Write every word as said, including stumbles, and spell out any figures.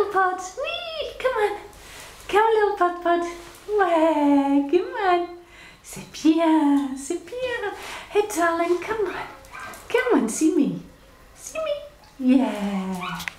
little pot. Whee! Come on. Come, little pot pot. Ouais, come on. C'est bien, c'est bien. Hey, darling, come on. Come on, see me. See me. Yeah.